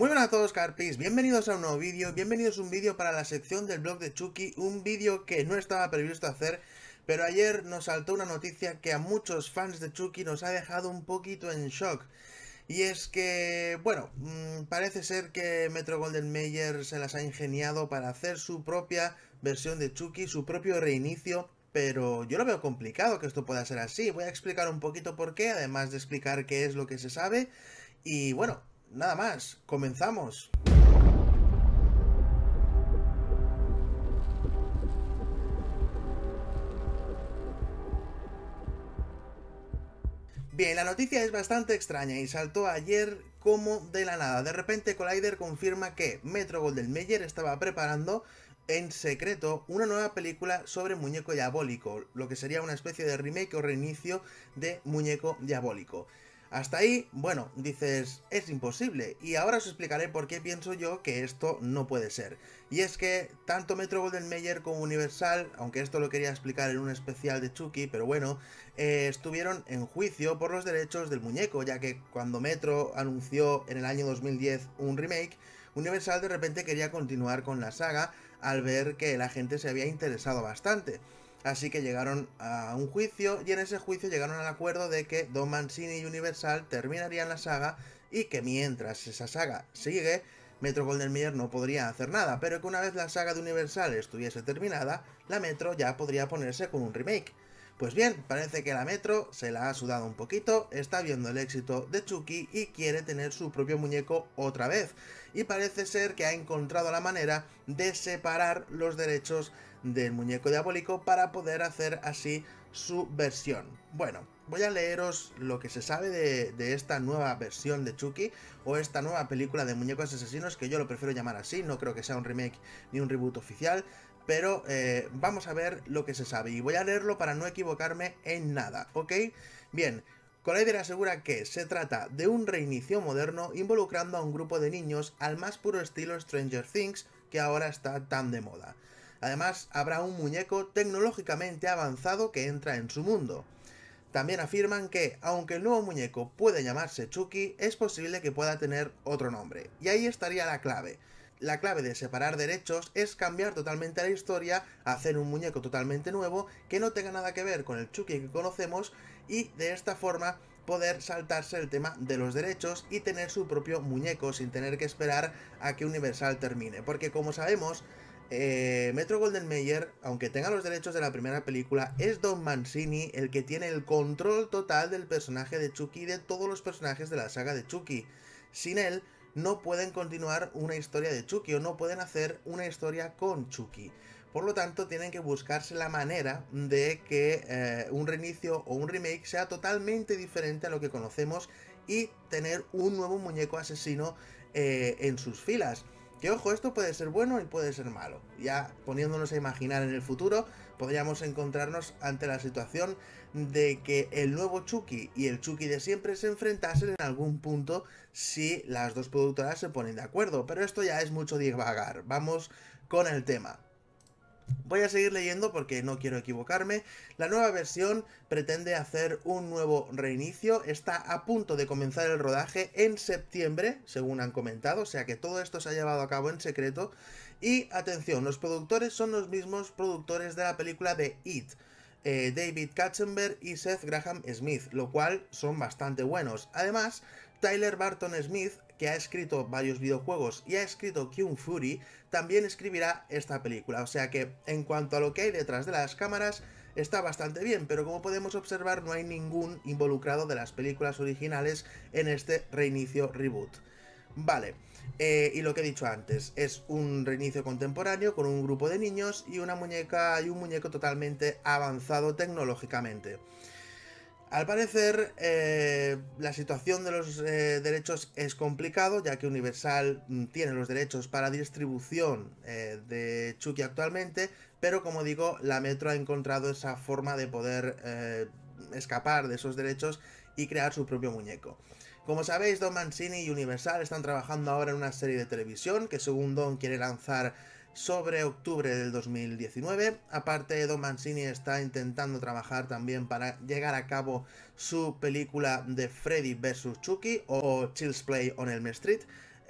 Muy buenas a todos, Carpis, bienvenidos a un nuevo vídeo, bienvenidos a un vídeo para la sección del blog de Chucky, un vídeo que no estaba previsto hacer, pero ayer nos saltó una noticia que a muchos fans de Chucky nos ha dejado un poquito en shock. Y es que, bueno, parece ser que Metro Golden Mayer se las ha ingeniado para hacer su propia versión de Chucky, su propio reinicio, pero yo lo veo complicado que esto pueda ser así. Voy a explicar un poquito por qué, además de explicar qué es lo que se sabe. Y bueno, nada más, comenzamos. Bien, la noticia es bastante extraña y saltó ayer como de la nada. De repente Collider confirma que Metro Golden Mayer estaba preparando en secreto una nueva película sobre Muñeco Diabólico, lo que sería una especie de remake o reinicio de Muñeco Diabólico. Hasta ahí, bueno, dices, es imposible, y ahora os explicaré por qué pienso yo que esto no puede ser. Y es que tanto Metro Golden Mayer como Universal, aunque esto lo quería explicar en un especial de Chucky, pero bueno, estuvieron en juicio por los derechos del muñeco, ya que cuando Metro anunció en el año 2010 un remake, Universal de repente quería continuar con la saga al ver que la gente se había interesado bastante. Así que llegaron a un juicio y en ese juicio llegaron al acuerdo de que Don Mancini y Universal terminarían la saga y que mientras esa saga sigue, Metro Golden Mayer no podría hacer nada, pero que una vez la saga de Universal estuviese terminada, la Metro ya podría ponerse con un remake. Pues bien, parece que la Metro se la ha sudado un poquito, está viendo el éxito de Chucky y quiere tener su propio muñeco otra vez. Y parece ser que ha encontrado la manera de separar los derechos del muñeco diabólico para poder hacer así su versión. Bueno, voy a leeros lo que se sabe de esta nueva versión de Chucky o esta nueva película de muñecos asesinos, que yo lo prefiero llamar así, no creo que sea un remake ni un reboot oficial, pero vamos a ver lo que se sabe y voy a leerlo para no equivocarme en nada, ¿ok? Bien, Collider asegura que se trata de un reinicio moderno involucrando a un grupo de niños al más puro estilo Stranger Things, que ahora está tan de moda. Además, habrá un muñeco tecnológicamente avanzado que entra en su mundo. También afirman que, aunque el nuevo muñeco puede llamarse Chucky, es posible que pueda tener otro nombre. Y ahí estaría la clave. La clave de separar derechos es cambiar totalmente la historia, hacer un muñeco totalmente nuevo que no tenga nada que ver con el Chucky que conocemos y de esta forma poder saltarse el tema de los derechos y tener su propio muñeco sin tener que esperar a que Universal termine. Porque como sabemos, Metro Golden Mayer, aunque tenga los derechos de la primera película, es Don Mancini el que tiene el control total del personaje de Chucky y de todos los personajes de la saga de Chucky. Sin él, no pueden continuar una historia de Chucky o no pueden hacer una historia con Chucky. Por lo tanto, tienen que buscarse la manera de que un reinicio o un remake sea totalmente diferente a lo que conocemos y tener un nuevo muñeco asesino en sus filas. Que ojo, esto puede ser bueno y puede ser malo. Ya poniéndonos a imaginar en el futuro, podríamos encontrarnos ante la situación de que el nuevo Chucky y el Chucky de siempre se enfrentasen en algún punto si las dos productoras se ponen de acuerdo. Pero esto ya es mucho divagar. Vamos con el tema. Voy a seguir leyendo porque no quiero equivocarme. La nueva versión pretende hacer un nuevo reinicio. Está a punto de comenzar el rodaje en septiembre, según han comentado. O sea que todo esto se ha llevado a cabo en secreto. Y atención, los productores son los mismos productores de la película de It. David Katzenberg y Seth Graham Smith, lo cual son bastante buenos. Además, Tyler Barton Smith, que ha escrito varios videojuegos y ha escrito Kung Fury, también escribirá esta película. O sea que, en cuanto a lo que hay detrás de las cámaras, está bastante bien, pero como podemos observar, no hay ningún involucrado de las películas originales en este reinicio reboot. Vale, y lo que he dicho antes, es un reinicio contemporáneo con un grupo de niños y una muñeca y un muñeco totalmente avanzado tecnológicamente. Al parecer, la situación de los derechos es complicado, ya que Universal tiene los derechos para distribución de Chucky actualmente, pero como digo, la Metro ha encontrado esa forma de poder escapar de esos derechos y crear su propio muñeco. Como sabéis, Don Mancini y Universal están trabajando ahora en una serie de televisión que según Don quiere lanzar sobre octubre del 2019. Aparte, Don Mancini está intentando trabajar también para llegar a cabo su película de Freddy vs. Chucky o Child's Play on Elm Street.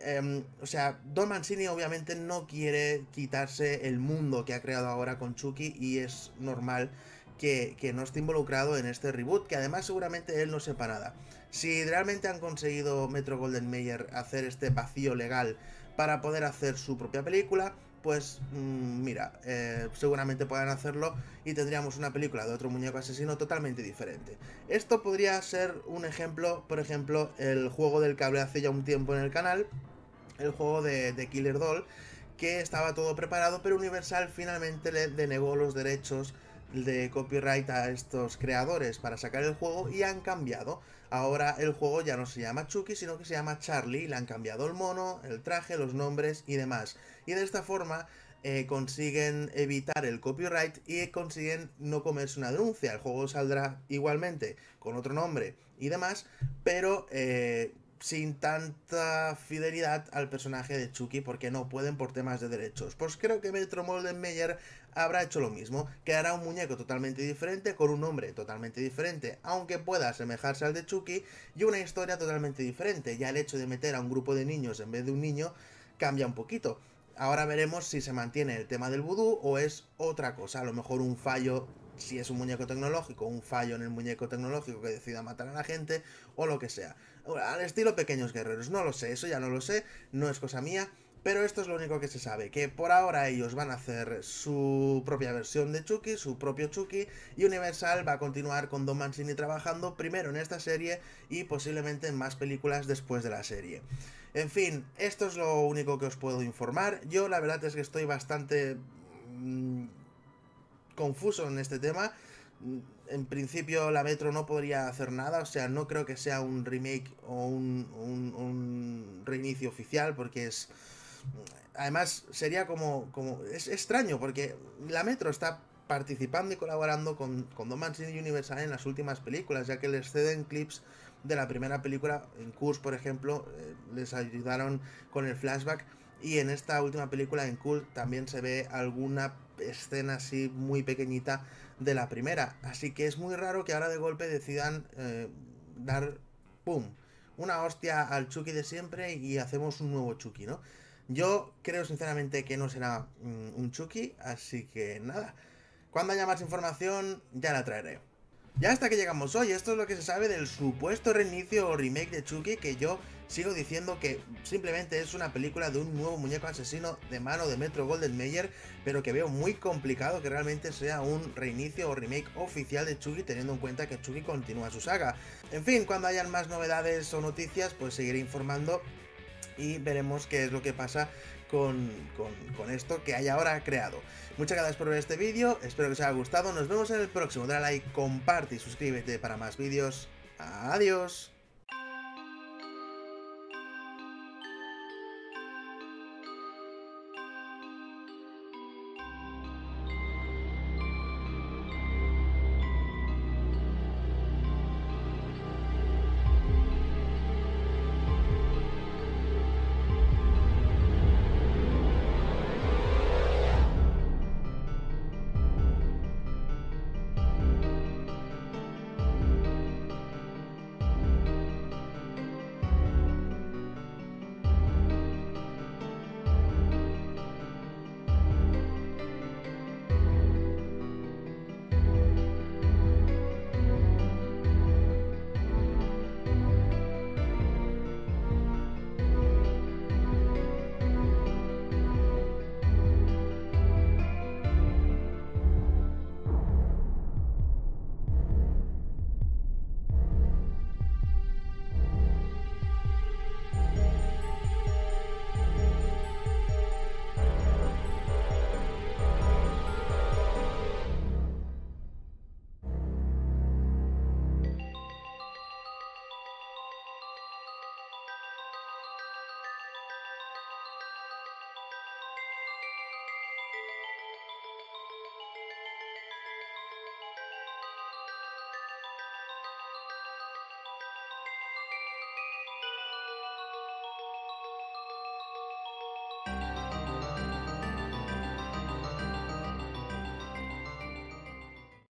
O sea, Don Mancini obviamente no quiere quitarse el mundo que ha creado ahora con Chucky y es normal que no esté involucrado en este reboot, que además seguramente él no sepa nada. Si realmente han conseguido Metro Golden Mayer hacer este vacío legal para poder hacer su propia película, pues mira, seguramente puedan hacerlo y tendríamos una película de otro muñeco asesino totalmente diferente. Esto podría ser un ejemplo, por ejemplo, el juego del que hablé hace ya un tiempo en el canal, el juego de Killer Doll, que estaba todo preparado, pero Universal finalmente le denegó los derechos de copyright a estos creadores para sacar el juego y han cambiado. Ahora el juego ya no se llama Chucky, sino que se llama Charlie. Le han cambiado el mono, el traje, los nombres y demás. Y de esta forma consiguen evitar el copyright y consiguen no comerse una denuncia. El juego saldrá igualmente con otro nombre y demás, pero sin tanta fidelidad al personaje de Chucky, porque no pueden por temas de derechos. Pues creo que Metro Golden Mayer habrá hecho lo mismo, que hará un muñeco totalmente diferente, con un nombre totalmente diferente, aunque pueda asemejarse al de Chucky, y una historia totalmente diferente. Ya el hecho de meter a un grupo de niños en vez de un niño cambia un poquito. Ahora veremos si se mantiene el tema del vudú o es otra cosa, a lo mejor un fallo. Si es un muñeco tecnológico, un fallo en el muñeco tecnológico que decida matar a la gente o lo que sea. Al estilo Pequeños Guerreros, no lo sé, eso ya no lo sé, no es cosa mía, pero esto es lo único que se sabe, que por ahora ellos van a hacer su propia versión de Chucky, su propio Chucky, y Universal va a continuar con Don Mancini trabajando primero en esta serie y posiblemente en más películas después de la serie. En fin, esto es lo único que os puedo informar. Yo la verdad es que estoy bastante confuso en este tema. En principio la Metro no podría hacer nada, o sea, no creo que sea un remake o un reinicio oficial, porque es... Además, sería es extraño, porque la Metro está participando y colaborando con Don Mancini y Universal en las últimas películas, ya que les ceden clips de la primera película. En Curse, por ejemplo, les ayudaron con el flashback, y en esta última película, en Cult, también se ve alguna escena así muy pequeñita de la primera. Así que es muy raro que ahora de golpe decidan dar, ¡pum!, una hostia al Chucky de siempre y hacemos un nuevo Chucky, ¿no? Yo creo sinceramente que no será un Chucky, así que nada. Cuando haya más información, ya la traeré. Ya hasta que llegamos hoy, esto es lo que se sabe del supuesto reinicio o remake de Chucky, que yo sigo diciendo que simplemente es una película de un nuevo muñeco asesino de mano de Metro Golden Mayer, pero que veo muy complicado que realmente sea un reinicio o remake oficial de Chucky, teniendo en cuenta que Chucky continúa su saga. En fin, cuando hayan más novedades o noticias, pues seguiré informando y veremos qué es lo que pasa con esto que hay ahora creado. Muchas gracias por ver este vídeo, espero que os haya gustado, nos vemos en el próximo, dale like, comparte y suscríbete para más vídeos. Adiós.